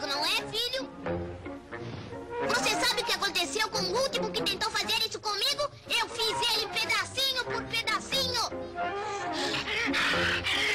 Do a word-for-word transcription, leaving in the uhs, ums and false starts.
comigo, não é, filho? Você sabe o que aconteceu com o último que tentou fazer isso comigo? Eu fiz ele pedacinho por pedacinho.